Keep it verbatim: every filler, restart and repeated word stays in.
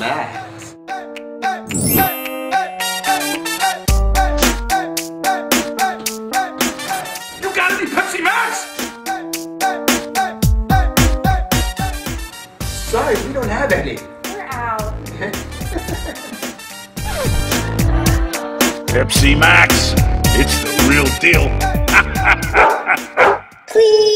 Max. You got any Pepsi Max? Sorry, we don't have any. We're out. Pepsi Max. It's the real deal. Please.